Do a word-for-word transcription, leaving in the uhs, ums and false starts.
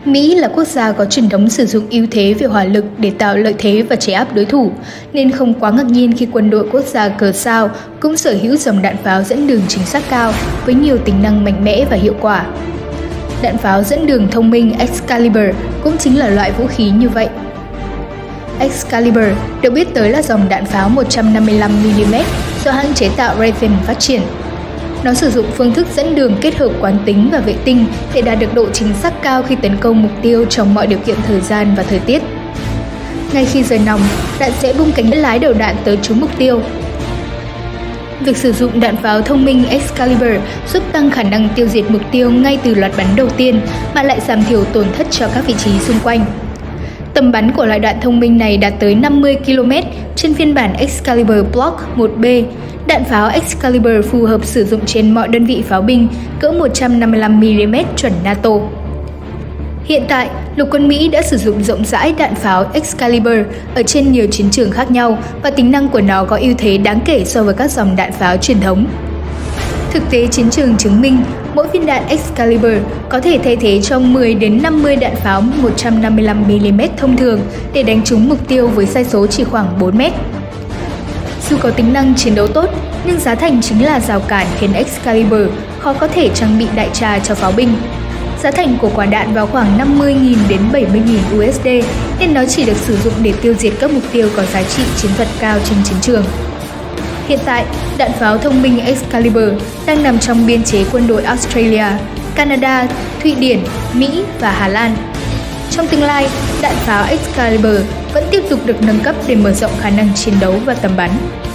Mỹ là quốc gia có truyền thống sử dụng ưu thế về hỏa lực để tạo lợi thế và chế áp đối thủ, nên không quá ngạc nhiên khi quân đội quốc gia cờ sao cũng sở hữu dòng đạn pháo dẫn đường chính xác cao với nhiều tính năng mạnh mẽ và hiệu quả. Đạn pháo dẫn đường thông minh Excalibur cũng chính là loại vũ khí như vậy. Excalibur được biết tới là dòng đạn pháo một trăm năm mươi lăm mi-li-mét do hãng chế tạo Raytheon phát triển. Nó sử dụng phương thức dẫn đường kết hợp quán tính và vệ tinh để đạt được độ chính xác cao khi tấn công mục tiêu trong mọi điều kiện thời gian và thời tiết. Ngay khi rời nòng, đạn sẽ bung cánh lái đầu đạn tới trúng mục tiêu. Việc sử dụng đạn pháo thông minh Excalibur giúp tăng khả năng tiêu diệt mục tiêu ngay từ loạt bắn đầu tiên mà lại giảm thiểu tổn thất cho các vị trí xung quanh. Tầm bắn của loại đạn thông minh này đạt tới năm mươi ki lô mét trên phiên bản Excalibur Block một B. Đạn pháo Excalibur phù hợp sử dụng trên mọi đơn vị pháo binh cỡ một trăm năm mươi lăm mi-li-mét chuẩn NATO. Hiện tại, lục quân Mỹ đã sử dụng rộng rãi đạn pháo Excalibur ở trên nhiều chiến trường khác nhau và tính năng của nó có ưu thế đáng kể so với các dòng đạn pháo truyền thống. Thực tế chiến trường chứng minh, mỗi viên đạn Excalibur có thể thay thế cho mười đến năm mươi đạn pháo một trăm năm mươi lăm mi-li-mét thông thường để đánh trúng mục tiêu với sai số chỉ khoảng bốn mét. Dù có tính năng chiến đấu tốt, nhưng giá thành chính là rào cản khiến Excalibur khó có thể trang bị đại trà cho pháo binh. Giá thành của quả đạn vào khoảng năm mươi nghìn đến bảy mươi nghìn u ét đê nên nó chỉ được sử dụng để tiêu diệt các mục tiêu có giá trị chiến thuật cao trên chiến trường. Hiện tại, đạn pháo thông minh Excalibur đang nằm trong biên chế quân đội Australia, Canada, Thụy Điển, Mỹ và Hà Lan. Trong tương lai, đạn pháo Excalibur vẫn tiếp tục được nâng cấp để mở rộng khả năng chiến đấu và tầm bắn.